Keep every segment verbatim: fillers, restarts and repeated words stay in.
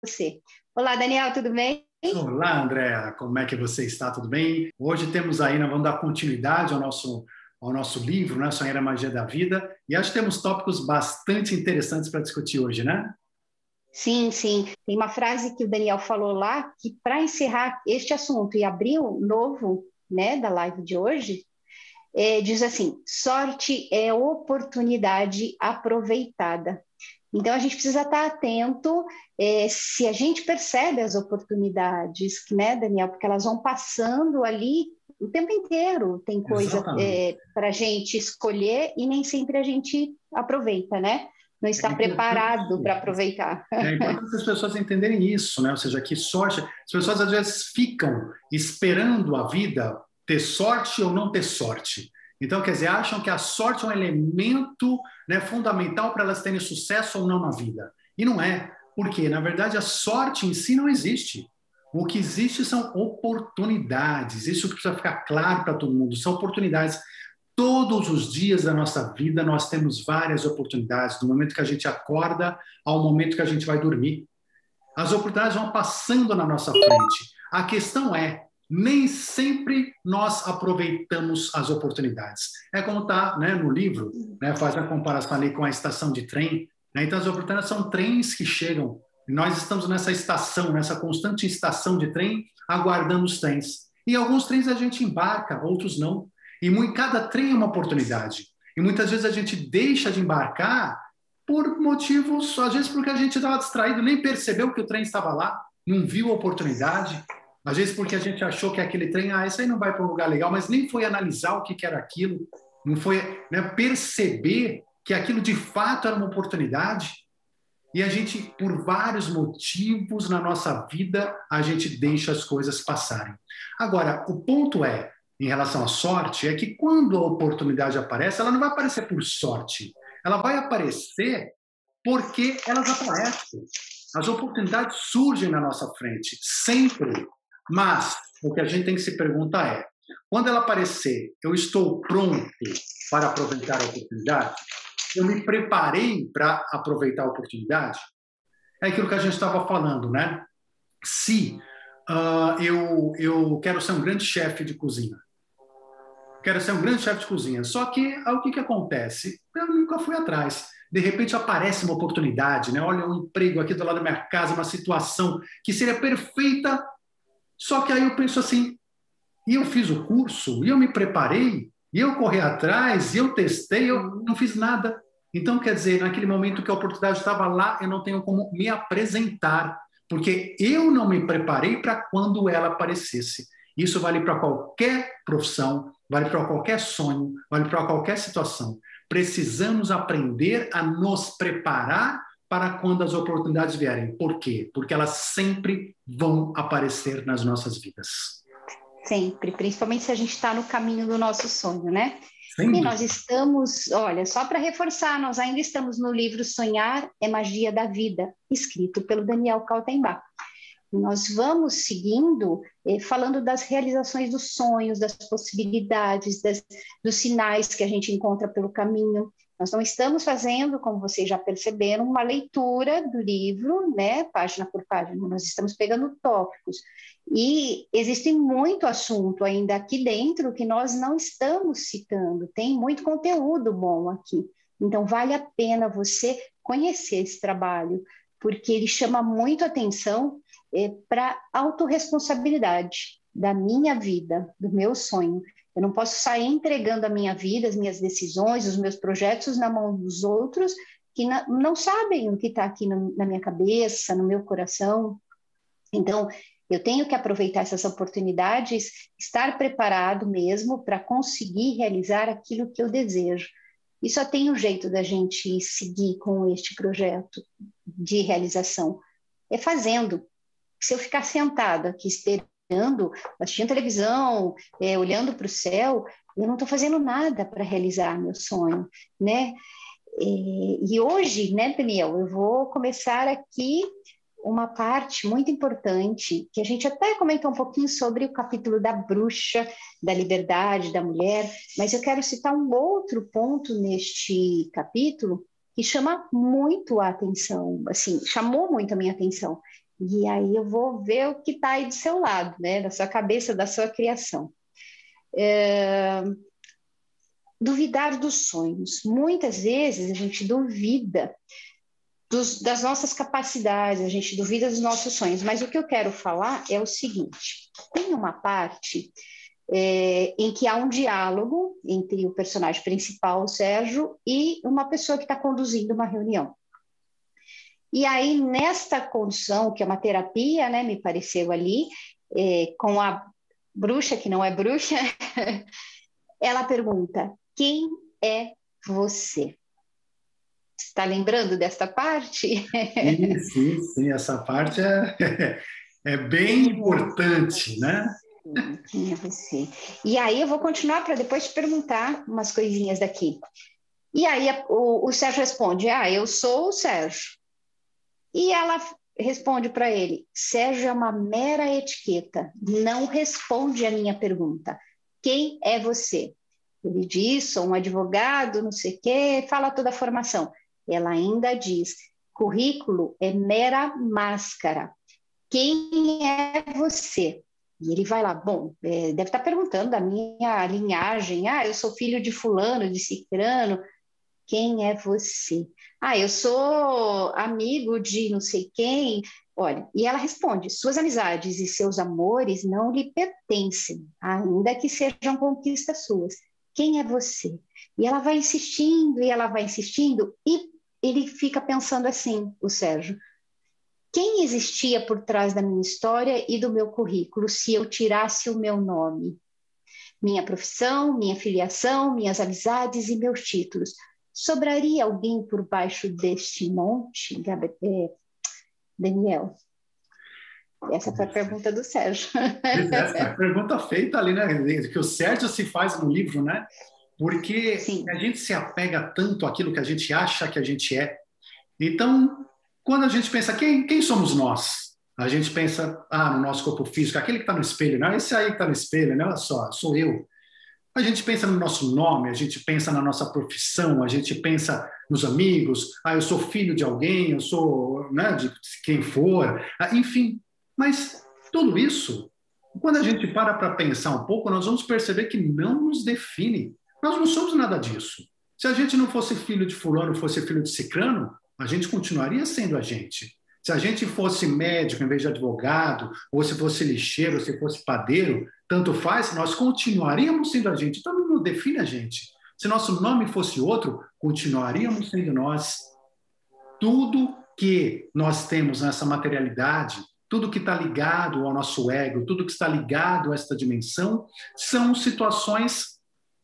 você. Olá, Daniel, tudo bem? Olá, Andréa, como é que você está? Tudo bem? Hoje temos aí, nós vamos dar continuidade ao nosso, ao nosso livro, né? Sonhar a Magia da Vida, e acho que temos tópicos bastante interessantes para discutir hoje, né? Sim, sim. Tem uma frase que o Daniel falou lá, que para encerrar este assunto e abrir o novo, né, da live de hoje, é, diz assim: sorte é oportunidade aproveitada. Então, a gente precisa estar atento é, se a gente percebe as oportunidades, né, Daniel? Porque elas vão passando ali o tempo inteiro. Tem coisa é, para a gente escolher e nem sempre a gente aproveita, né? Não está É preparado para aproveitar. É importante as pessoas entenderem isso, né? Ou seja, que sorte... As pessoas, às vezes, ficam esperando a vida ter sorte ou não ter sorte. Então, quer dizer, acham que a sorte é um elemento, né, fundamental para elas terem sucesso ou não na vida. E não é. Por quê? Na verdade, a sorte em si não existe. O que existe são oportunidades. Isso precisa ficar claro para todo mundo. São oportunidades. Todos os dias da nossa vida nós temos várias oportunidades, do momento que a gente acorda ao momento que a gente vai dormir. As oportunidades vão passando na nossa frente. A questão é, nem sempre nós aproveitamos as oportunidades. É como está, né, no livro, né, faz a comparação ali com a estação de trem, né? Então as oportunidades são trens que chegam. Nós estamos nessa estação, nessa constante estação de trem, aguardando os trens. E alguns trens a gente embarca, outros não. E muito, cada trem é uma oportunidade. E muitas vezes a gente deixa de embarcar por motivos, às vezes porque a gente estava distraído, nem percebeu que o trem estava lá, não viu a oportunidade. Às vezes porque a gente achou que aquele trem, ah, esse aí não vai para um lugar legal, mas nem foi analisar o que, que era aquilo, não foi, né, perceber que aquilo de fato era uma oportunidade. E a gente, por vários motivos na nossa vida, a gente deixa as coisas passarem. Agora, o ponto é, em relação à sorte, é que quando a oportunidade aparece, ela não vai aparecer por sorte. Ela vai aparecer porque elas aparecem. As oportunidades surgem na nossa frente, sempre. Mas o que a gente tem que se perguntar é, quando ela aparecer, eu estou pronto para aproveitar a oportunidade? Eu me preparei para aproveitar a oportunidade? É aquilo que a gente estava falando, né? Se uh, eu, eu quero ser um grande chefe de cozinha, quero ser um grande chefe de cozinha. Só que o que, que acontece? Eu nunca fui atrás. De repente aparece uma oportunidade, né? Olha, um emprego aqui do lado da minha casa, uma situação que seria perfeita. Só que aí eu penso assim, e eu fiz o curso, e eu me preparei, e eu corri atrás, e eu testei, eu não fiz nada. Então, quer dizer, naquele momento que a oportunidade estava lá, eu não tenho como me apresentar, porque eu não me preparei para quando ela aparecesse. Isso vale para qualquer profissão, vale para qualquer sonho, vale para qualquer situação. Precisamos aprender a nos preparar para quando as oportunidades vierem. Por quê? Porque elas sempre vão aparecer nas nossas vidas. Sempre, principalmente se a gente está no caminho do nosso sonho, né? Sempre. E nós estamos, olha, só para reforçar, nós ainda estamos no livro Sonhar é Magia da Vida, escrito pelo Daniel Kaltenbach. Nós vamos seguindo, eh, falando das realizações dos sonhos, das possibilidades, das, dos sinais que a gente encontra pelo caminho. Nós não estamos fazendo, como vocês já perceberam, uma leitura do livro, né, página por página. Nós estamos pegando tópicos. E existe muito assunto ainda aqui dentro que nós não estamos citando. Tem muito conteúdo bom aqui. Então, vale a pena você conhecer esse trabalho, porque ele chama muito atenção É, para a autorresponsabilidade da minha vida, do meu sonho. Eu não posso sair entregando a minha vida, as minhas decisões, os meus projetos na mão dos outros que na, não sabem o que está aqui no, na minha cabeça, no meu coração. Então, eu tenho que aproveitar essas oportunidades, estar preparado mesmo para conseguir realizar aquilo que eu desejo. E só tem um jeito da gente seguir com este projeto de realização, é fazendo. Se eu ficar sentada aqui esperando, assistindo televisão, é, olhando para o céu, eu não estou fazendo nada para realizar meu sonho, né? E, e hoje, né, Daniel, eu vou começar aqui uma parte muito importante, que a gente até comentou um pouquinho sobre o capítulo da bruxa, da liberdade da mulher, mas eu quero citar um outro ponto neste capítulo que chama muito a atenção, assim, chamou muito a minha atenção, E aí eu vou ver o que está aí do seu lado, né? Da sua cabeça, da sua criação. É... Duvidar dos sonhos. Muitas vezes a gente duvida dos, das nossas capacidades, a gente duvida dos nossos sonhos, mas o que eu quero falar é o seguinte: tem uma parte é, em que há um diálogo entre o personagem principal, o Sérgio, e uma pessoa que está conduzindo uma reunião. E aí, nesta condução, que é uma terapia, né, me pareceu ali, é, com a bruxa, que não é bruxa, ela pergunta: quem é você? Está lembrando desta parte? Sim, sim, sim. Essa parte é, é bem importante, né? Quem é você? E aí eu vou continuar para depois te perguntar umas coisinhas daqui. E aí o, o Sérgio responde: ah, eu sou o Sérgio. E ela responde para ele: Sérgio é uma mera etiqueta, não responde a minha pergunta. Quem é você? Ele diz: sou um advogado, não sei o quê, fala toda a formação. Ela ainda diz: currículo é mera máscara. Quem é você? E ele vai lá: bom, é, deve estar perguntando da minha linhagem. Ah, eu sou filho de fulano, de cicrano. Quem é você? Ah, eu sou amigo de não sei quem. Olha, e ela responde: suas amizades e seus amores não lhe pertencem, ainda que sejam conquistas suas. Quem é você? E ela vai insistindo, e ela vai insistindo, e ele fica pensando assim, o Sérgio: quem existia por trás da minha história e do meu currículo se eu tirasse o meu nome? Minha profissão, minha filiação, minhas amizades e meus títulos. Sobraria alguém por baixo deste monte, Gabriel? Daniel? Essa foi a pergunta do Sérgio. Essa é a pergunta feita ali, né? Que o Sérgio se faz no livro, né? Porque Sim. a gente se apega tanto àquilo que a gente acha que a gente é. Então, quando a gente pensa, quem, quem somos nós? A gente pensa, ah, no nosso corpo físico, aquele que está no espelho, não, esse aí que está no espelho, né? Olha só, sou eu. A gente pensa no nosso nome, a gente pensa na nossa profissão, a gente pensa nos amigos, ah, eu sou filho de alguém, eu sou, né, de quem for, ah, enfim. Mas tudo isso, quando a gente para para pensar um pouco, nós vamos perceber que não nos define. Nós não somos nada disso. Se a gente não fosse filho de fulano, fosse filho de cicrano, a gente continuaria sendo a gente. Se a gente fosse médico em vez de advogado, ou se fosse lixeiro, ou se fosse padeiro, tanto faz, nós continuaríamos sendo a gente. Então não define a gente. Se nosso nome fosse outro, continuaríamos sendo nós. Tudo que nós temos nessa materialidade, tudo que está ligado ao nosso ego, tudo que está ligado a esta dimensão, são situações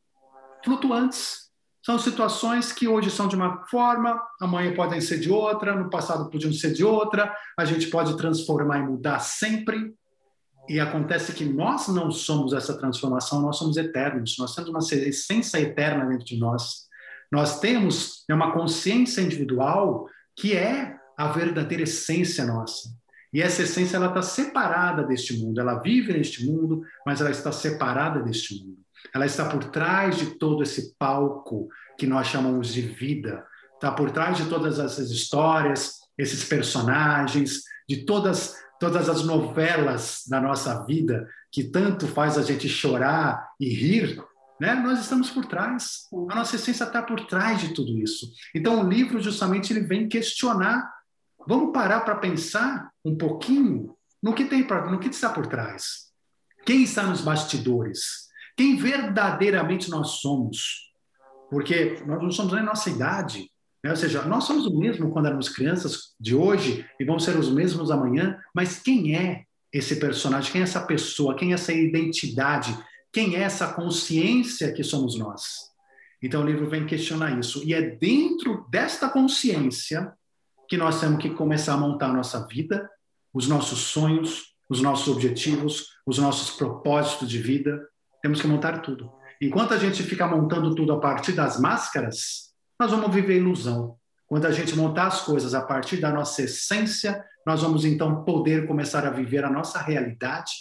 flutuantes. São situações que hoje são de uma forma, amanhã podem ser de outra, no passado podiam ser de outra, a gente pode transformar e mudar sempre. E acontece que nós não somos essa transformação, nós somos eternos, nós temos uma essência eterna dentro de nós. Nós temos uma consciência individual que é a verdadeira essência nossa. E essa essência ela está separada deste mundo, ela vive neste mundo, mas ela está separada deste mundo. Ela está por trás de todo esse palco que nós chamamos de vida, está por trás de todas essas histórias, esses personagens, de todas, todas as novelas da nossa vida, que tanto faz a gente chorar e rir, né? Nós estamos por trás, a nossa essência está por trás de tudo isso. Então o livro justamente ele vem questionar, vamos parar para pensar um pouquinho no que, tem, no que está por trás. Quem está nos bastidores? Quem verdadeiramente nós somos? Porque nós não somos nem nossa idade, né? Ou seja, nós somos o mesmo quando éramos crianças de hoje e vamos ser os mesmos amanhã, mas quem é esse personagem? Quem é essa pessoa? Quem é essa identidade? Quem é essa consciência que somos nós? Então o livro vem questionar isso. E é dentro desta consciência que nós temos que começar a montar a nossa vida, os nossos sonhos, os nossos objetivos, os nossos propósitos de vida. Temos que montar tudo. Enquanto a gente fica montando tudo a partir das máscaras, nós vamos viver ilusão. Quando a gente montar as coisas a partir da nossa essência, nós vamos então poder começar a viver a nossa realidade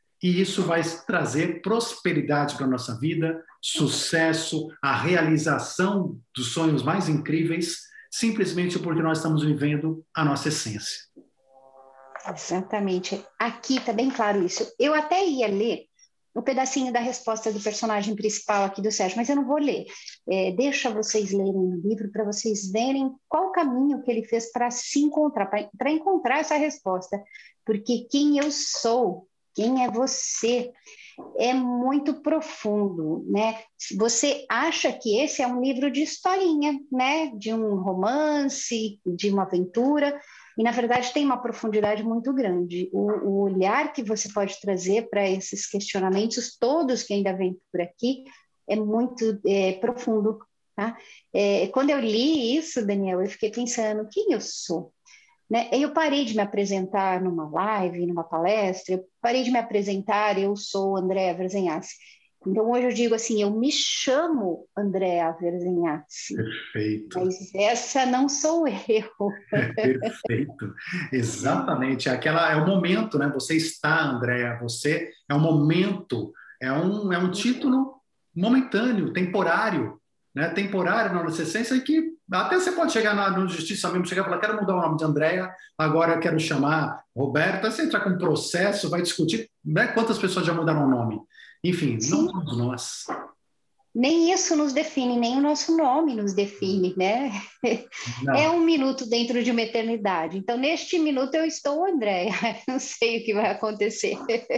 e isso vai trazer prosperidade para a nossa vida, sucesso, a realização dos sonhos mais incríveis, simplesmente porque nós estamos vivendo a nossa essência. Exatamente. Aqui está bem claro isso. Eu até ia ler um pedacinho da resposta do personagem principal aqui do Sérgio, mas eu não vou ler. É, deixa vocês lerem o livro para vocês verem qual o caminho que ele fez para se encontrar, para encontrar essa resposta. Porque quem eu sou, quem é você, é muito profundo, né? Você acha que esse é um livro de historinha, né? De um romance, de uma aventura, e na verdade tem uma profundidade muito grande. O, o olhar que você pode trazer para esses questionamentos, todos que ainda vêm por aqui, é muito é, profundo, tá? É, quando eu li isso, Daniel, eu fiquei pensando, quem eu sou? Né? Eu parei de me apresentar numa live, numa palestra, eu parei de me apresentar, eu sou Andréa Verzenhassi. Então, hoje eu digo assim, eu me chamo Andréa Verzenhassi. Perfeito. Mas essa não sou eu. Perfeito. Exatamente. Aquela, é o momento, né? Você está, Andréa, você é um momento, é um, é um título momentâneo, temporário, né? Temporário na nossa essência, e que até você pode chegar na, na justiça mesmo, chegar e falar, quero mudar o nome de Andréa, agora eu quero chamar Roberta, você entrar com um processo, vai discutir, né? Quantas pessoas já mudaram o nome? Enfim, Sim. não todos nós. Nem isso nos define, nem o nosso nome nos define, né? Não. É um minuto dentro de uma eternidade. Então, neste minuto, eu estou Andréa. Não sei o que vai acontecer.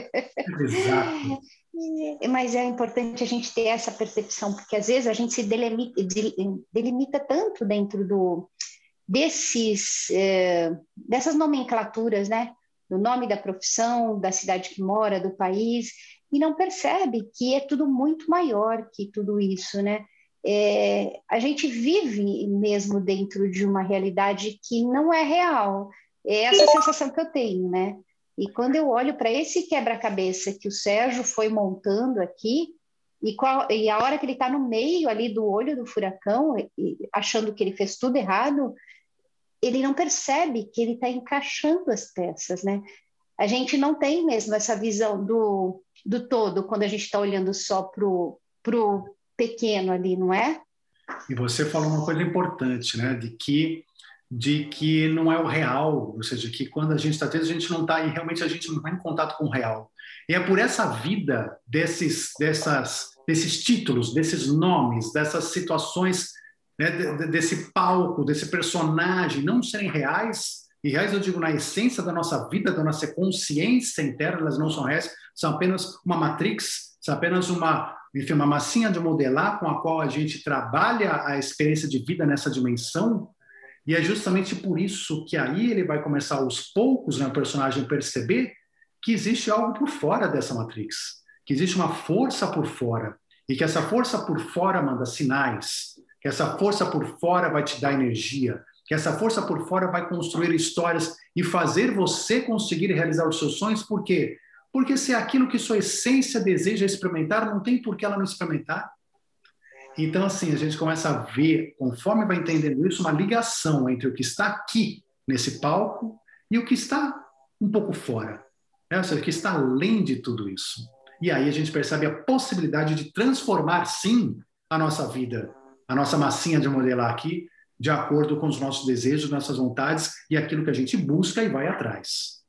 Exato. Mas é importante a gente ter essa percepção, porque às vezes a gente se delimita, delimita tanto dentro do, desses, eh, dessas nomenclaturas, né? Do nome da profissão, da cidade que mora, do país, e não percebe que é tudo muito maior que tudo isso, né? É, a gente vive mesmo dentro de uma realidade que não é real. É essa sensação que eu tenho, né? E quando eu olho para esse quebra-cabeça que o Sérgio foi montando aqui, e, qual, e a hora que ele está no meio ali do olho do furacão, e, achando que ele fez tudo errado, ele não percebe que ele está encaixando as peças, né? A gente não tem mesmo essa visão do, do todo quando a gente está olhando só para o pequeno ali, não é? E você falou uma coisa importante, né? De que, de que não é o real, ou seja, que quando a gente está tendo, a gente não está, e realmente a gente não está em contato com o real. E é por essa vida desses, dessas, desses títulos, desses nomes, dessas situações, né? Desse palco, desse personagem, não serem reais. E reais, eu digo, na essência da nossa vida, da nossa consciência interna, elas não são reais, são apenas uma matrix, são apenas uma, enfim, uma massinha de modelar com a qual a gente trabalha a experiência de vida nessa dimensão. E é justamente por isso que aí ele vai começar aos poucos, né, o personagem perceber que existe algo por fora dessa matrix, que existe uma força por fora, e que essa força por fora manda sinais, que essa força por fora vai te dar energia, que essa força por fora vai construir histórias e fazer você conseguir realizar os seus sonhos. Por quê? Porque se é aquilo que sua essência deseja experimentar, não tem por que ela não experimentar. Então, assim, a gente começa a ver, conforme vai entendendo isso, uma ligação entre o que está aqui, nesse palco, e o que está um pouco fora. Né? Ou seja, o que está além de tudo isso. E aí a gente percebe a possibilidade de transformar, sim, a nossa vida, a nossa massinha de modelar aqui, de acordo com os nossos desejos, nossas vontades e aquilo que a gente busca e vai atrás.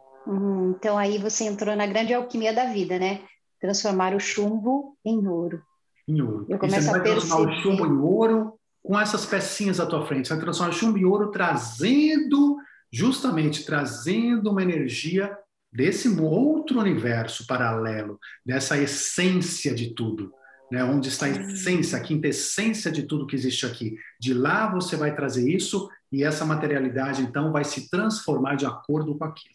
Hum, então aí você entrou na grande alquimia da vida, né? Transformar o chumbo em ouro. Em ouro. Eu E você começo vai a transformar perceber... o chumbo em ouro com essas pecinhas à tua frente. Você vai transformar o chumbo em ouro trazendo, justamente, trazendo uma energia desse outro universo paralelo, dessa essência de tudo. Né, onde está a essência, a quintessência de tudo que existe aqui. De lá você vai trazer isso e essa materialidade, então, vai se transformar de acordo com aquilo.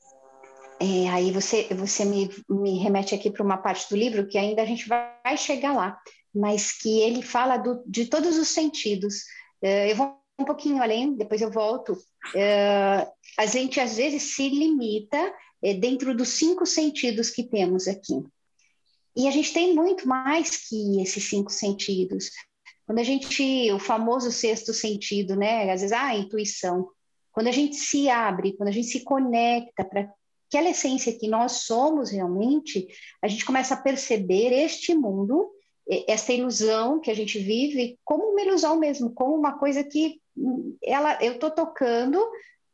É, aí você, você me, me remete aqui para uma parte do livro que ainda a gente vai chegar lá, mas que ele fala do, de todos os sentidos. É, eu vou um pouquinho além, depois eu volto. É, a gente, às vezes, se limita é, dentro dos cinco sentidos que temos aqui. E a gente tem muito mais que esses cinco sentidos. Quando a gente, o famoso sexto sentido, né? Às vezes, ah, a intuição. Quando a gente se abre, quando a gente se conecta para aquela essência que nós somos realmente, a gente começa a perceber este mundo, essa ilusão que a gente vive, como uma ilusão mesmo, como uma coisa que ela, eu estou tocando,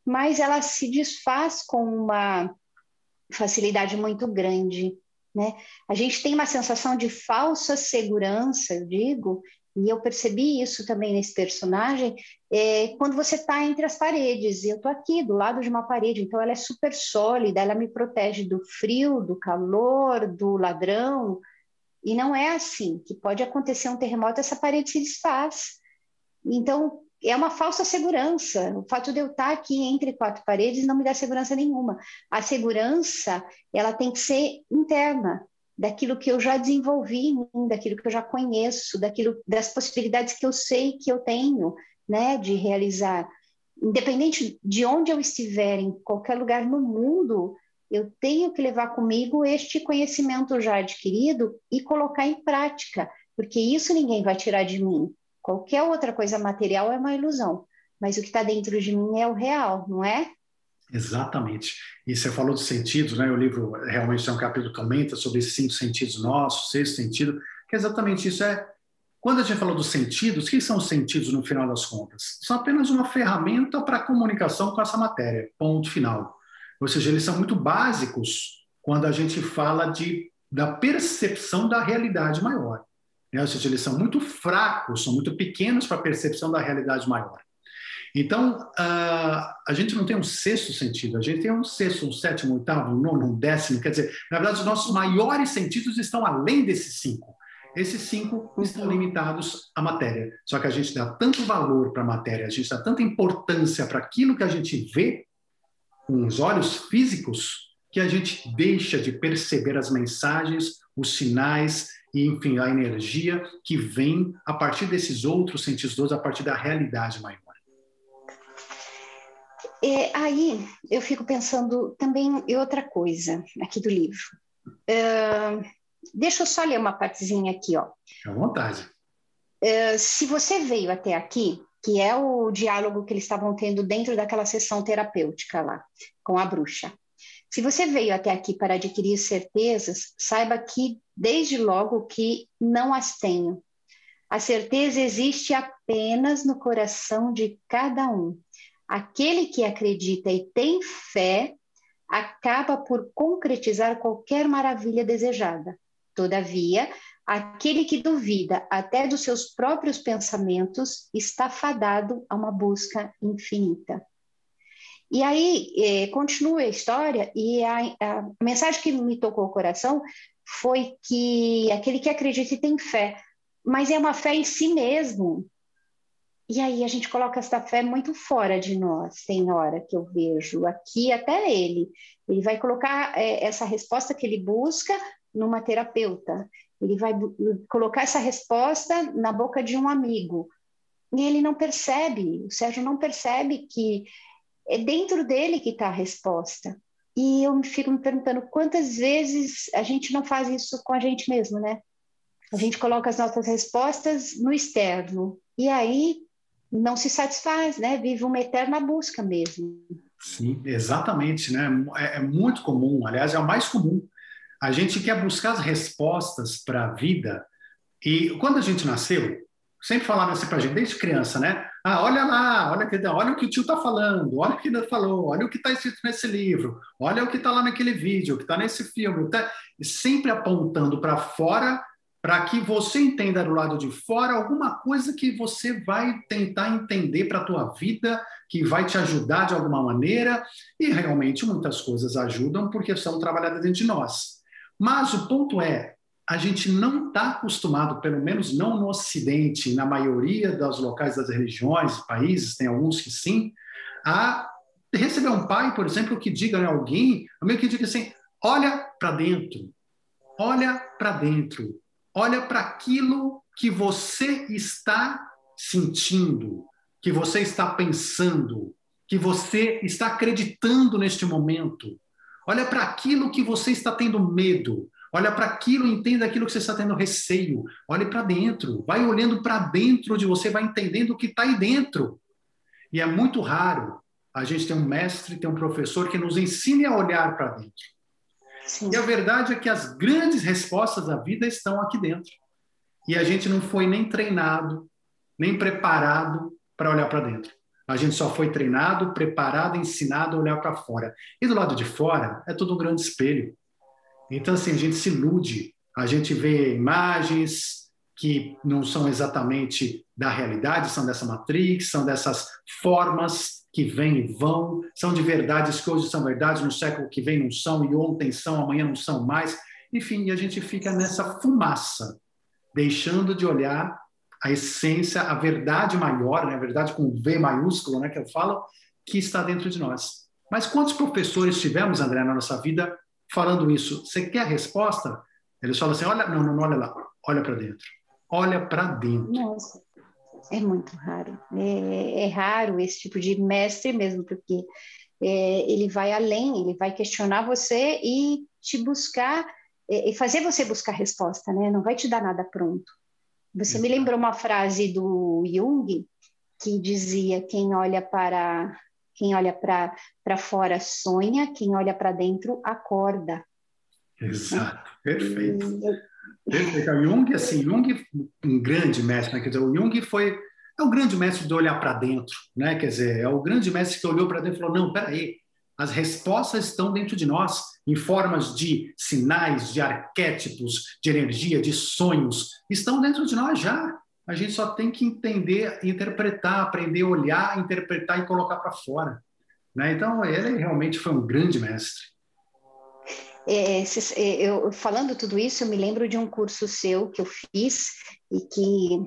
mas ela se desfaz com uma facilidade muito grande, né? A gente tem uma sensação de falsa segurança, eu digo, e eu percebi isso também nesse personagem, é, quando você está entre as paredes, e eu estou aqui do lado de uma parede, então ela é super sólida, ela me protege do frio, do calor, do ladrão, e não é assim, que pode acontecer um terremoto, essa parede se desfaz. Então, é uma falsa segurança. O fato de eu estar aqui entre quatro paredes não me dá segurança nenhuma. A segurança, ela tem que ser interna, daquilo que eu já desenvolvi em mim, daquilo que eu já conheço, daquilo, das possibilidades que eu sei que eu tenho, né, de realizar. Independente de onde eu estiver, em qualquer lugar no mundo, eu tenho que levar comigo este conhecimento já adquirido e colocar em prática, porque isso ninguém vai tirar de mim. Qualquer outra coisa material é uma ilusão, mas o que está dentro de mim é o real, não é? Exatamente. E você falou dos sentidos, né? O livro realmente tem um capítulo que comenta sobre esses cinco sentidos nossos, sexto sentido, que é exatamente isso. É, quando a gente falou dos sentidos, o que são os sentidos no final das contas? São apenas uma ferramenta para a comunicação com essa matéria, ponto final. Ou seja, eles são muito básicos quando a gente fala de, da percepção da realidade maior. Ou seja, eles são muito fracos, são muito pequenos para a percepção da realidade maior. Então, uh, a gente não tem um sexto sentido, a gente tem um sexto, um sétimo, um oitavo, um nono, um décimo. Quer dizer, na verdade, os nossos maiores sentidos estão além desses cinco. Esses cinco estão limitados à matéria. Só que a gente dá tanto valor para a matéria, a gente dá tanta importância para aquilo que a gente vê com os olhos físicos, que a gente deixa de perceber as mensagens, os sinais e, enfim, a energia que vem a partir desses outros sentidos, a partir da realidade maior. É, aí eu fico pensando também em outra coisa aqui do livro. Uh, deixa eu só ler uma partezinha aqui, ó. À vontade. Uh, se você veio até aqui, que é o diálogo que eles estavam tendo dentro daquela sessão terapêutica lá, com a bruxa. Se você veio até aqui para adquirir certezas, saiba que, desde logo, que não as tenho. A certeza existe apenas no coração de cada um. Aquele que acredita e tem fé acaba por concretizar qualquer maravilha desejada. Todavia, aquele que duvida até dos seus próprios pensamentos está fadado a uma busca infinita. E aí, eh, continua a história, e a, a mensagem que me tocou o coração foi que aquele que acredita e tem fé, mas é uma fé em si mesmo. E aí a gente coloca essa fé muito fora de nós, tem hora que eu vejo aqui até ele. Ele vai colocar é, essa resposta que ele busca numa terapeuta. Ele vai colocar essa resposta na boca de um amigo. E ele não percebe, o Sérgio não percebe que é dentro dele que está a resposta. E eu fico me perguntando quantas vezes a gente não faz isso com a gente mesmo, né? A gente coloca as nossas respostas no externo. E aí não se satisfaz, né? Vive uma eterna busca mesmo. Sim, exatamente, né? É, é muito comum, aliás, é o mais comum. A gente quer buscar as respostas para a vida e quando a gente nasceu, sempre falaram assim para a gente, desde criança, né? Ah, olha lá, olha, que, olha o que o tio está falando, olha o que ele falou, olha o que está escrito nesse livro, olha o que está lá naquele vídeo, o que está nesse filme. Tá sempre apontando para fora para que você entenda do lado de fora alguma coisa que você vai tentar entender para a tua vida, que vai te ajudar de alguma maneira, e realmente muitas coisas ajudam porque são trabalhadas dentro de nós. Mas o ponto é, a gente não está acostumado, pelo menos não no Ocidente, na maioria dos locais das religiões, países, tem alguns que sim, a receber um pai, por exemplo, que diga a alguém, meio que diga assim, olha para dentro, olha para dentro, olha para aquilo que você está sentindo, que você está pensando, que você está acreditando neste momento. Olha para aquilo que você está tendo medo. Olha para aquilo, entenda aquilo que você está tendo receio. Olhe para dentro. Vai olhando para dentro de você, vai entendendo o que está aí dentro. E é muito raro a gente ter um mestre, ter um professor que nos ensine a olhar para dentro. Sim. E a verdade é que as grandes respostas da vida estão aqui dentro. E a gente não foi nem treinado, nem preparado para olhar para dentro. A gente só foi treinado, preparado, ensinado a olhar para fora. E do lado de fora é tudo um grande espelho. Então, assim, a gente se ilude, a gente vê imagens que não são exatamente da realidade, são dessa matrix, são dessas formas que vêm e vão, são de verdades que hoje são verdades, no século que vem não são, e ontem são, amanhã não são mais. Enfim, e a gente fica nessa fumaça, deixando de olhar a essência, a verdade maior, né? A verdade com V maiúsculo, né, que eu falo, que está dentro de nós. Mas quantos professores tivemos, André, na nossa vida falando isso? Você quer a resposta? Eles falam assim, olha, não, não, olha lá, olha para dentro. Olha para dentro. Nossa, é muito raro. É, é raro esse tipo de mestre mesmo, porque é, ele vai além, ele vai questionar você e te buscar, é, e fazer você buscar resposta, né? Não vai te dar nada pronto. Você me lembrou uma frase do Jung que dizia: quem olha para quem olha para para fora sonha, quem olha para dentro acorda. Exato, Né? perfeito. E... Perfeito. O Jung, assim, Jung, um grande mestre, né? Quer dizer, o Jung foi é o grande mestre de olhar para dentro, né? Quer dizer, é o grande mestre que olhou para dentro e falou: não, peraí, as respostas estão dentro de nós, em formas de sinais, de arquétipos, de energia, de sonhos, estão dentro de nós já. A gente só tem que entender, interpretar, aprender a olhar, interpretar e colocar para fora. Né? Então, ele realmente foi um grande mestre. É, eu, falando tudo isso, eu me lembro de um curso seu que eu fiz e que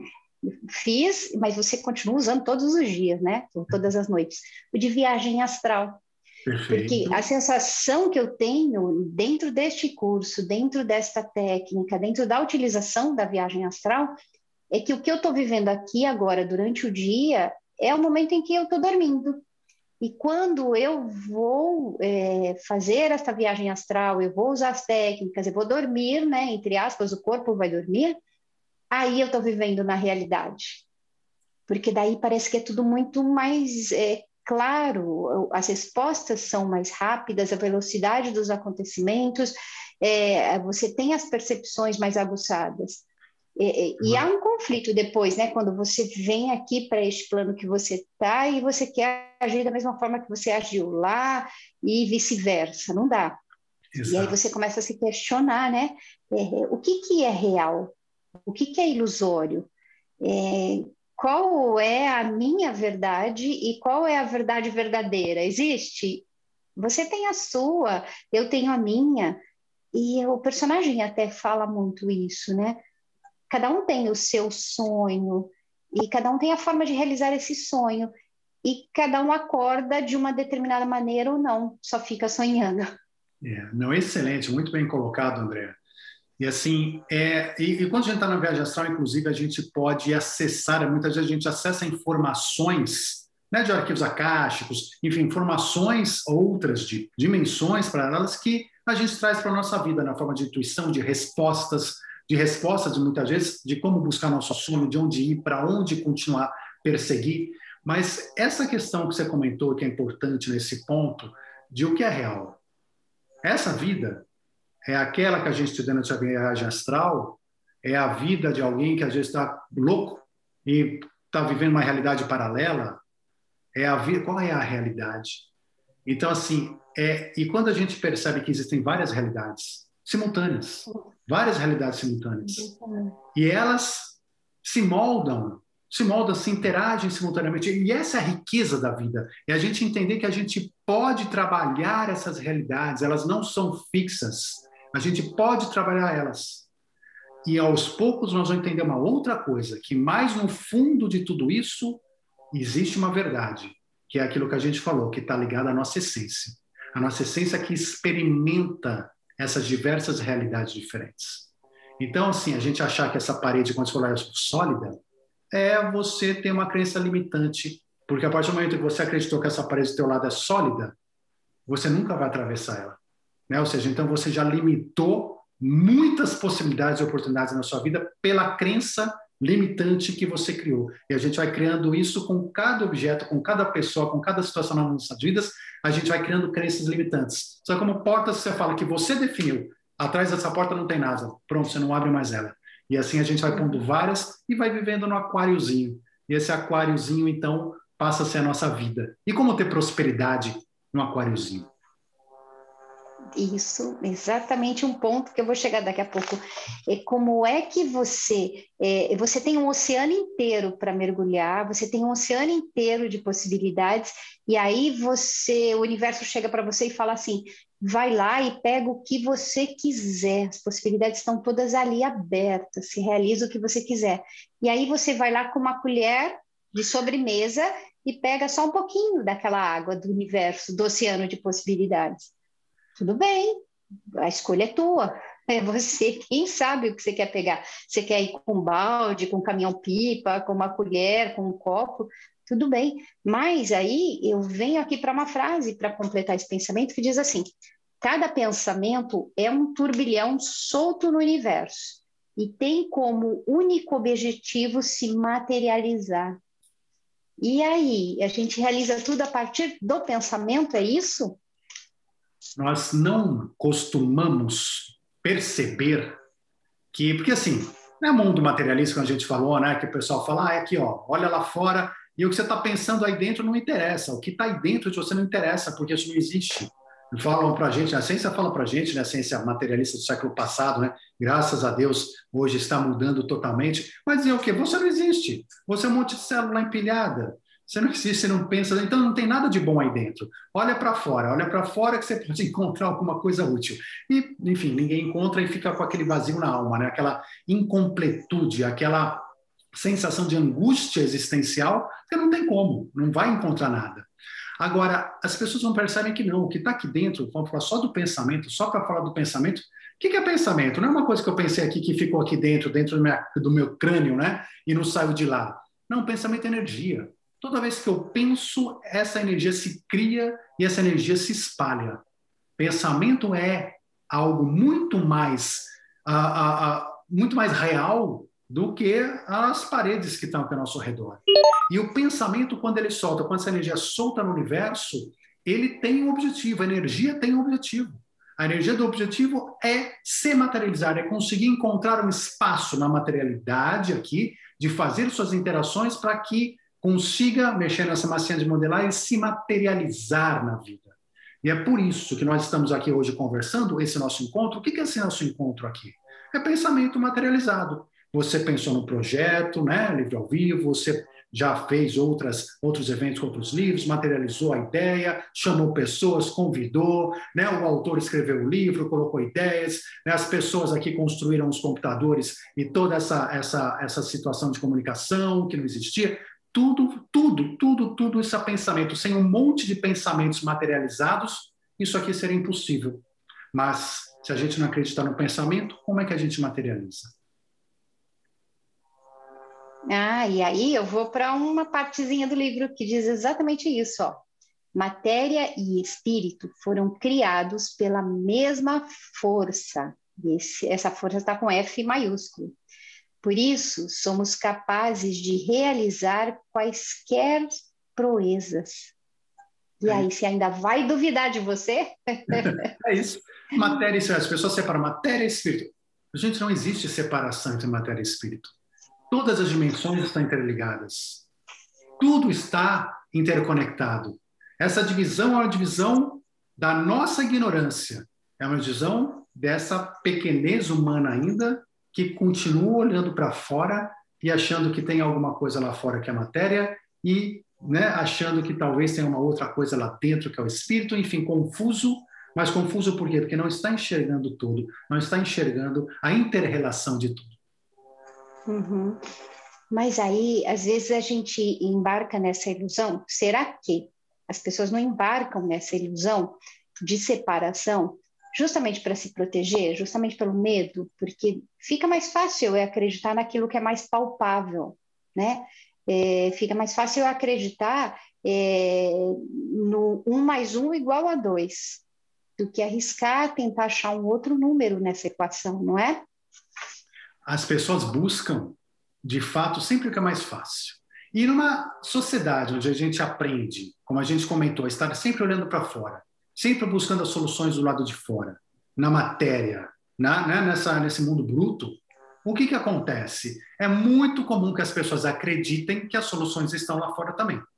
fiz, mas você continua usando todos os dias, né? Todas as noites. O de viagem astral. Perfeito. Porque a sensação que eu tenho dentro deste curso, dentro desta técnica, dentro da utilização da viagem astral, é que o que eu estou vivendo aqui agora, durante o dia, é o momento em que eu estou dormindo. E quando eu vou é, fazer esta viagem astral, eu vou usar as técnicas, eu vou dormir, né? Entre aspas, o corpo vai dormir, aí eu estou vivendo na realidade. Porque daí parece que é tudo muito mais... É, claro, as respostas são mais rápidas, a velocidade dos acontecimentos, é, você tem as percepções mais aguçadas. E, e há um conflito depois, né? Quando você vem aqui para este plano que você está e você quer agir da mesma forma que você agiu lá e vice-versa, não dá. Exato. E aí você começa a se questionar, né? É, o que, que é real? O que, que é ilusório? É, qual é a minha verdade e qual é a verdade verdadeira? Existe? Você tem a sua, eu tenho a minha, e o personagem até fala muito isso, né? Cada um tem o seu sonho e cada um tem a forma de realizar esse sonho e cada um acorda de uma determinada maneira ou não, só fica sonhando. É, não, excelente, muito bem colocado, André. E assim, é, e, e quando a gente está na viagem astral, inclusive, a gente pode acessar, muitas vezes a gente acessa informações, né, de arquivos acásticos, enfim, informações outras de dimensões paralelas que a gente traz para a nossa vida na forma de intuição, de respostas, de respostas, muitas vezes, de como buscar nosso sonho, de onde ir, para onde continuar, perseguir. Mas essa questão que você comentou, que é importante nesse ponto, de o que é real. Essa vida é aquela que a gente estuda nessa viagem astral, é a vida de alguém que às vezes está louco e está vivendo uma realidade paralela. É a vida, qual é a realidade? Então, assim, é, e quando a gente percebe que existem várias realidades simultâneas, várias realidades simultâneas, e elas se moldam, se moldam, se interagem simultaneamente, e essa é a riqueza da vida, é a gente entender que a gente pode trabalhar essas realidades, elas não são fixas, a gente pode trabalhar elas. E aos poucos nós vamos entender uma outra coisa, que mais no fundo de tudo isso existe uma verdade, que é aquilo que a gente falou, que está ligado à nossa essência. A nossa essência que experimenta essas diversas realidades diferentes. Então, assim, a gente achar que essa parede, quando você falar, é sólida, é você ter uma crença limitante, porque a partir do momento que você acreditou que essa parede do teu lado é sólida, você nunca vai atravessar ela. Né? Ou seja, então você já limitou muitas possibilidades e oportunidades na sua vida pela crença limitante que você criou. E a gente vai criando isso com cada objeto, com cada pessoa, com cada situação nas nossas vidas, a gente vai criando crenças limitantes. Só como portas você fala que você definiu, atrás dessa porta não tem nada, pronto, você não abre mais ela. E assim a gente vai pondo várias e vai vivendo no aquáriozinho. E esse aquáriozinho, então, passa a ser a nossa vida. E como ter prosperidade no aquáriozinho? Isso, exatamente um ponto que eu vou chegar daqui a pouco. É como é que você, é, você tem um oceano inteiro para mergulhar, você tem um oceano inteiro de possibilidades, e aí você, o universo chega para você e fala assim, vai lá e pega o que você quiser, as possibilidades estão todas ali abertas, se realiza o que você quiser. E aí você vai lá com uma colher de sobremesa e pega só um pouquinho daquela água do universo, do oceano de possibilidades. Tudo bem, a escolha é tua, é você quem sabe o que você quer pegar. Você quer ir com um balde, com um caminhão-pipa, com uma colher, com um copo, tudo bem. Mas aí eu venho aqui para uma frase para completar esse pensamento que diz assim, cada pensamento é um turbilhão solto no universo e tem como único objetivo se materializar. E aí, a gente realiza tudo a partir do pensamento, é isso? Nós não costumamos perceber que, porque assim, não é mundo materialista que a gente falou, né? Que o pessoal fala, ah, é aqui, ó, olha lá fora, e o que você está pensando aí dentro não interessa, o que está aí dentro de você não interessa, porque isso não existe. Falam para a gente, a ciência fala para a gente, né, a ciência materialista do século passado, né? Graças a Deus, hoje está mudando totalmente, mas dizer o quê? Você não existe, você é um monte de célula empilhada. Você não existe, você não pensa, então não tem nada de bom aí dentro. Olha para fora, olha para fora que você pode encontrar alguma coisa útil. E, enfim, ninguém encontra e fica com aquele vazio na alma, né? Aquela incompletude, aquela sensação de angústia existencial, que não tem como, não vai encontrar nada. Agora, as pessoas não percebem que não, o que está aqui dentro, vamos falar só do pensamento, só para falar do pensamento. O que é pensamento? Não é uma coisa que eu pensei aqui que ficou aqui dentro, dentro do meu, do meu crânio, né? E não saiu de lá. Não, pensamento é energia. Toda vez que eu penso, essa energia se cria e essa energia se espalha. Pensamento é algo muito mais, uh, uh, uh, muito mais real do que as paredes que estão aqui ao nosso redor. E o pensamento, quando ele solta, quando essa energia solta no universo, ele tem um objetivo, a energia tem um objetivo. A energia do objetivo é se materializar, é conseguir encontrar um espaço na materialidade aqui, de fazer suas interações para que consiga, mexer nessa massinha de modelar e se materializar na vida. E é por isso que nós estamos aqui hoje conversando, esse nosso encontro. O que é esse nosso encontro aqui? É pensamento materializado. Você pensou no projeto, né, livro ao vivo, você já fez outras, outros eventos com outros livros, materializou a ideia, chamou pessoas, convidou, né, o autor escreveu o livro, colocou ideias, né, as pessoas aqui construíram os computadores e toda essa, essa, essa situação de comunicação que não existia. Tudo, tudo, tudo, tudo isso é pensamento. Sem um monte de pensamentos materializados, isso aqui seria impossível. Mas, se a gente não acreditar no pensamento, como é que a gente materializa? Ah, e aí eu vou para uma partezinha do livro que diz exatamente isso, ó. Matéria e espírito foram criados pela mesma força. Esse, essa força está com F maiúsculo. Por isso, somos capazes de realizar quaisquer proezas. E é. aí, você ainda vai duvidar de você? É isso. Matéria e espírito. As pessoas separam matéria e espírito. Gente, não existe separação entre matéria e espírito. Todas as dimensões estão interligadas. Tudo está interconectado. Essa divisão é uma divisão da nossa ignorância. É uma divisão dessa pequenez humana ainda, que continua olhando para fora e achando que tem alguma coisa lá fora que é matéria e, né, achando que talvez tenha uma outra coisa lá dentro que é o espírito, enfim, confuso. Mas confuso por quê? Porque não está enxergando tudo, não está enxergando a inter-relação de tudo. Uhum. Mas aí, às vezes, a gente embarca nessa ilusão. Será que as pessoas não embarcam nessa ilusão de separação justamente para se proteger, justamente pelo medo? Porque fica mais fácil eu acreditar naquilo que é mais palpável, né? É, fica mais fácil eu acreditar é, no um mais um igual a dois, do que arriscar tentar achar um outro número nessa equação, não é? As pessoas buscam, de fato, sempre o que é mais fácil. E numa sociedade onde a gente aprende, como a gente comentou, estar sempre olhando para fora, sempre buscando as soluções do lado de fora, na matéria, na, né, nessa, nesse mundo bruto, o que, que acontece? É muito comum que as pessoas acreditem que as soluções estão lá fora também.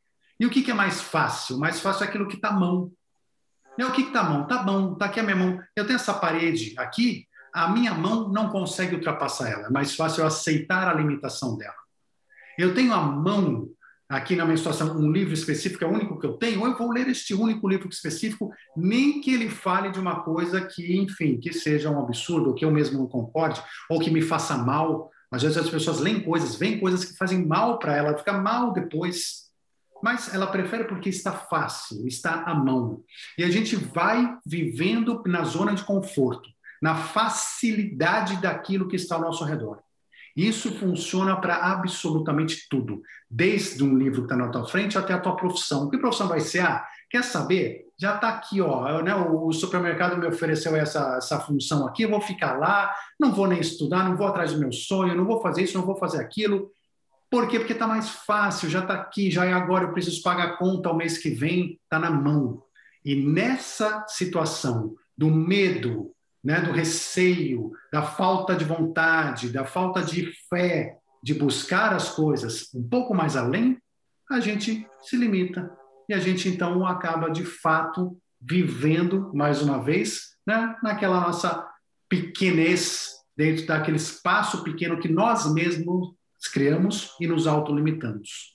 E o que, que é mais fácil? Mais fácil é aquilo que está à mão. E o que está à mão? Está bom, está aqui a minha mão. Eu tenho essa parede aqui, a minha mão não consegue ultrapassar ela. É mais fácil eu aceitar a limitação dela. Eu tenho a mão aqui na minha situação, um livro específico, é o único que eu tenho, eu vou ler este único livro específico, nem que ele fale de uma coisa que, enfim, que seja um absurdo, ou que eu mesmo não concorde, ou que me faça mal. Às vezes as pessoas leem coisas, veem coisas que fazem mal para ela, fica mal depois. Mas ela prefere porque está fácil, está à mão. E a gente vai vivendo na zona de conforto, na facilidade daquilo que está ao nosso redor. Isso funciona para absolutamente tudo, desde um livro que está na tua frente até a tua profissão. Que profissão vai ser? Ah, quer saber? Já está aqui, ó, né? O supermercado me ofereceu essa, essa função aqui, eu vou ficar lá, não vou nem estudar, não vou atrás do meu sonho, não vou fazer isso, não vou fazer aquilo. Por quê? Porque está mais fácil, já está aqui, já é agora, eu preciso pagar a conta o mês que vem, está na mão. E nessa situação do medo, né, do receio, da falta de vontade, da falta de fé, de buscar as coisas um pouco mais além, a gente se limita. E a gente, então, acaba, de fato, vivendo, mais uma vez, né, naquela nossa pequenez, dentro daquele espaço pequeno que nós mesmos criamos e nos autolimitamos.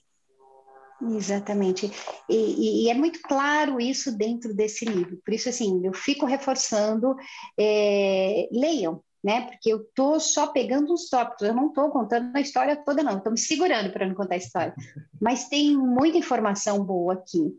Exatamente. E, e é muito claro isso dentro desse livro. Por isso, assim, eu fico reforçando, é, leiam, né? Porque eu estou só pegando os tópicos, eu não estou contando a história toda, não. Estou me segurando para não contar a história. Mas tem muita informação boa aqui.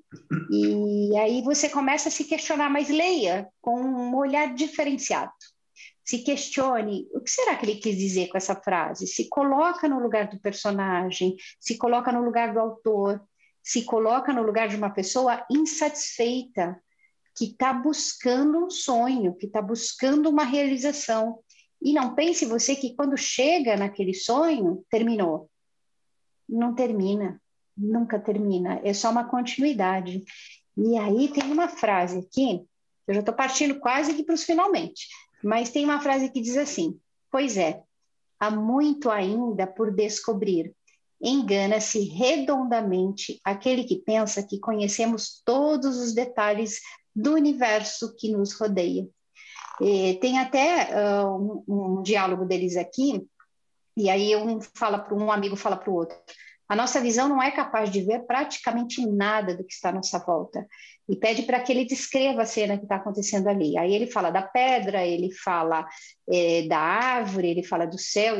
E aí você começa a se questionar, mas leia com um olhar diferenciado. Se questione, o que será que ele quis dizer com essa frase? Se coloca no lugar do personagem, se coloca no lugar do autor, se coloca no lugar de uma pessoa insatisfeita, que está buscando um sonho, que está buscando uma realização. E não pense você que quando chega naquele sonho, terminou. Não termina, nunca termina, é só uma continuidade. E aí tem uma frase aqui, eu já estou partindo quase que para os finalmente, mas tem uma frase que diz assim: pois é, há muito ainda por descobrir. Engana-se redondamente aquele que pensa que conhecemos todos os detalhes do universo que nos rodeia. E tem até uh, um, um diálogo deles aqui, e aí um, fala para um amigo fala para o outro: a nossa visão não é capaz de ver praticamente nada do que está à nossa volta. E pede para que ele descreva a cena que está acontecendo ali. Aí ele fala da pedra, ele fala é, da árvore, ele fala do céu,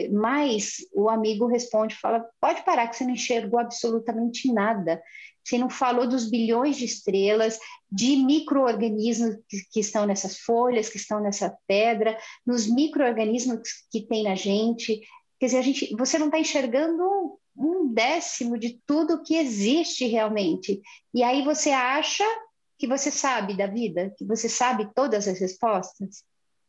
mas o amigo responde, fala: pode parar que você não enxergou absolutamente nada. Você não falou dos bilhões de estrelas, de micro-organismos que, que estão nessas folhas, que estão nessa pedra, nos micro-organismos que tem na gente. Quer dizer, a gente, você não está enxergando um décimo de tudo que existe realmente. E aí você acha que você sabe da vida, que você sabe todas as respostas.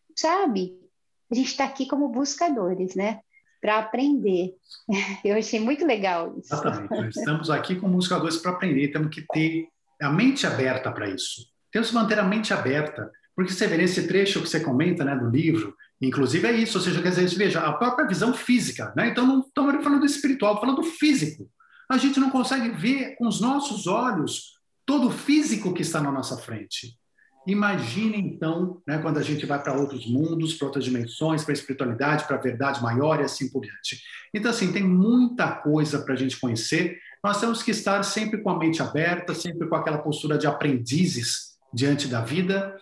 Sabe? A gente está aqui como buscadores, né? Para aprender. Eu achei muito legal isso. Exatamente. Nós estamos aqui como buscadores para aprender. Temos que ter a mente aberta para isso. Temos que manter a mente aberta. Porque você vê nesse trecho que você comenta, né, do livro, inclusive é isso, ou seja, quer dizer, veja, a própria visão física, né? Então não estamos falando do espiritual, falando do físico. A gente não consegue ver com os nossos olhos todo o físico que está na nossa frente. Imagine, então, né, quando a gente vai para outros mundos, para outras dimensões, para a espiritualidade, para a verdade maior e assim por diante. Então, assim, tem muita coisa para a gente conhecer. Nós temos que estar sempre com a mente aberta, sempre com aquela postura de aprendizes diante da vida,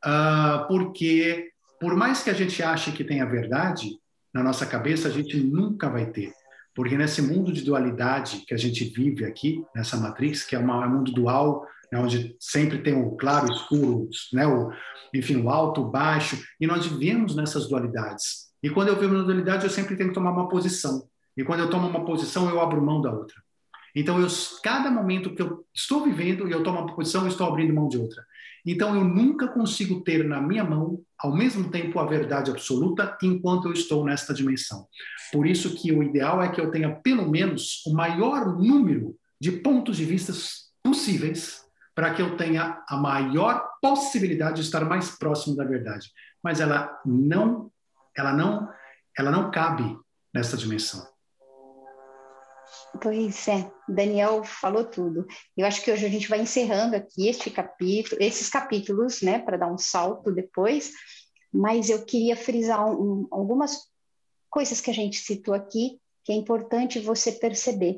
uh, porque por mais que a gente ache que tenha verdade na nossa cabeça, a gente nunca vai ter. Porque nesse mundo de dualidade que a gente vive aqui, nessa matrix, que é uma, é um mundo dual, né, onde sempre tem o claro, o escuro, né, o, enfim, o alto, o baixo, e nós vivemos nessas dualidades. E quando eu vivo na dualidade, eu sempre tenho que tomar uma posição. E quando eu tomo uma posição, eu abro mão da outra. Então, eu, cada momento que eu estou vivendo e eu tomo uma posição, eu estou abrindo mão de outra. Então, eu nunca consigo ter na minha mão, ao mesmo tempo, a verdade absoluta enquanto eu estou nesta dimensão. Por isso que o ideal é que eu tenha, pelo menos, o maior número de pontos de vista possíveis para que eu tenha a maior possibilidade de estar mais próximo da verdade. Mas ela não, ela não, ela não cabe nessa dimensão. Pois é, Daniel falou tudo. Eu acho que hoje a gente vai encerrando aqui este capítulo, esses capítulos, né, para dar um salto depois, mas eu queria frisar um, um, algumas coisas que a gente citou aqui, que é importante você perceber.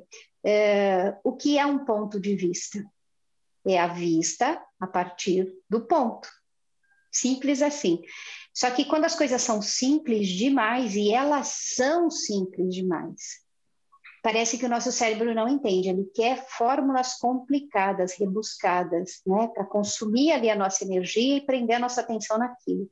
É, o que é um ponto de vista? É a vista a partir do ponto. Simples assim. Só que quando as coisas são simples demais, e elas são simples demais, parece que o nosso cérebro não entende, ele quer fórmulas complicadas, rebuscadas, né, para consumir ali a nossa energia e prender a nossa atenção naquilo.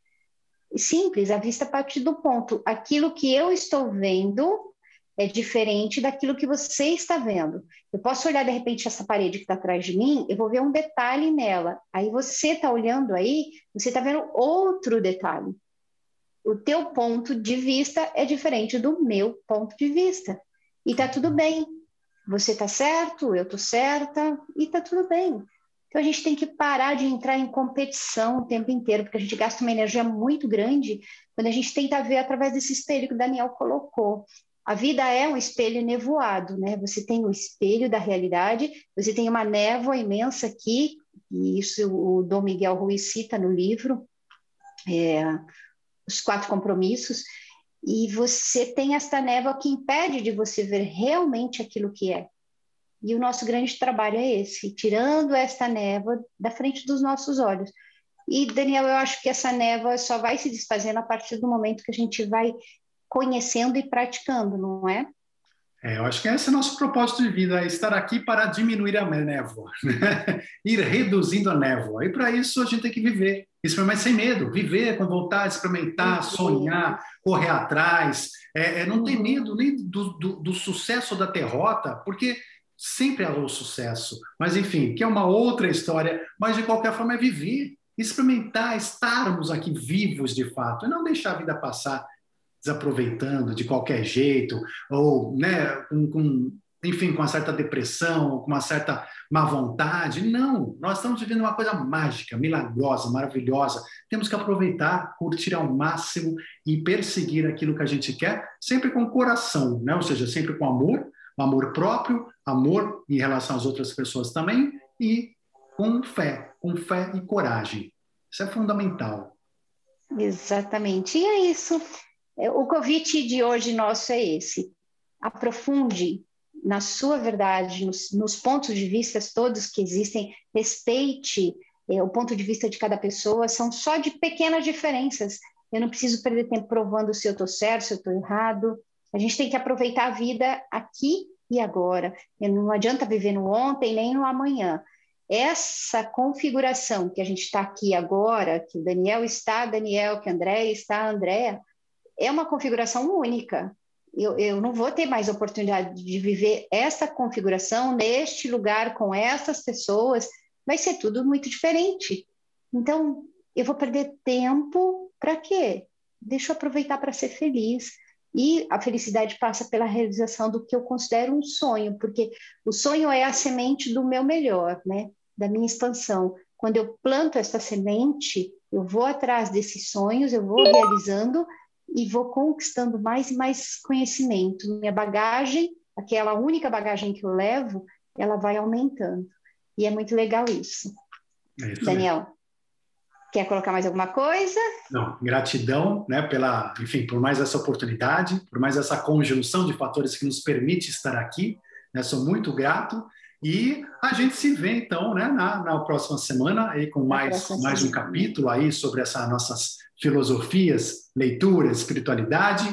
Simples, a vista parte do ponto. Aquilo que eu estou vendo é diferente daquilo que você está vendo. Eu posso olhar, de repente, essa parede que está atrás de mim, eu vou ver um detalhe nela. Aí você está olhando aí, você está vendo outro detalhe. O teu ponto de vista é diferente do meu ponto de vista. E tá tudo bem. Você tá certo, eu tô certa, e tá tudo bem. Então a gente tem que parar de entrar em competição o tempo inteiro, porque a gente gasta uma energia muito grande quando a gente tenta ver através desse espelho que o Daniel colocou. A vida é um espelho nevoado, né? Você tem o espelho da realidade, você tem uma névoa imensa aqui, e isso o Dom Miguel Ruiz cita no livro, é, Os Quatro Compromissos, e você tem esta névoa que impede de você ver realmente aquilo que é. E o nosso grande trabalho é esse, tirando esta névoa da frente dos nossos olhos. E, Daniel, eu acho que essa névoa só vai se desfazendo a partir do momento que a gente vai conhecendo e praticando, não é? É, eu acho que esse é o nosso propósito de vida, é estar aqui para diminuir a névoa, né? Ir reduzindo a névoa. E para isso a gente tem que viver, experimentar sem medo, viver com vontade, experimentar, sonhar, correr atrás. É, é, não ter medo nem do, do, do sucesso ou da derrota, porque sempre há o sucesso. Mas, enfim, que é uma outra história, mas de qualquer forma é viver, experimentar, estarmos aqui vivos de fato, e não deixar a vida passar desaproveitando de qualquer jeito, ou, né, com, com, enfim, com uma certa depressão, com uma certa má vontade. Não, nós estamos vivendo uma coisa mágica, milagrosa, maravilhosa. Temos que aproveitar, curtir ao máximo e perseguir aquilo que a gente quer, sempre com coração, né? Ou seja, sempre com amor, amor próprio, amor em relação às outras pessoas também, e com fé, com fé e coragem. Isso é fundamental. Exatamente. E é isso. O convite de hoje nosso é esse. Aprofunde na sua verdade, nos, nos pontos de vista todos que existem, respeite é, o ponto de vista de cada pessoa, são só de pequenas diferenças. Eu não preciso perder tempo provando se eu estou certo, se eu estou errado. A gente tem que aproveitar a vida aqui e agora. E não adianta viver no ontem nem no amanhã. Essa configuração que a gente está aqui agora, que o Daniel está, Daniel, que a Andréia está, Andréia, é uma configuração única. Eu, eu não vou ter mais oportunidade de viver essa configuração neste lugar com essas pessoas. Vai ser tudo muito diferente. Então, eu vou perder tempo para quê? Deixa eu aproveitar para ser feliz. E a felicidade passa pela realização do que eu considero um sonho, porque o sonho é a semente do meu melhor, né? Da minha expansão. Quando eu planto essa semente, eu vou atrás desses sonhos, eu vou realizando e vou conquistando mais e mais conhecimento. Minha bagagem, aquela única bagagem que eu levo, ela vai aumentando. E é muito legal isso. É isso Daniel, mesmo. Quer colocar mais alguma coisa? Não, gratidão, né, pela, enfim, por mais essa oportunidade, por mais essa conjunção de fatores que nos permite estar aqui, né, sou muito grato. E a gente se vê, então, né, na, na próxima semana, aí com mais, mais um capítulo aí sobre essas nossas filosofias, leitura, espiritualidade.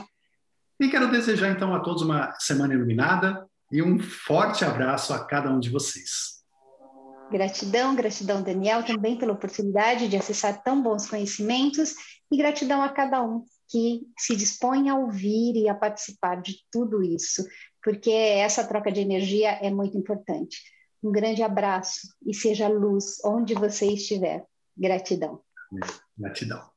E quero desejar, então, a todos uma semana iluminada e um forte abraço a cada um de vocês. Gratidão, gratidão, Daniel, também pela oportunidade de acessar tão bons conhecimentos e gratidão a cada um que se dispõe a ouvir e a participar de tudo isso, porque essa troca de energia é muito importante. Um grande abraço e seja luz onde você estiver. Gratidão. Gratidão.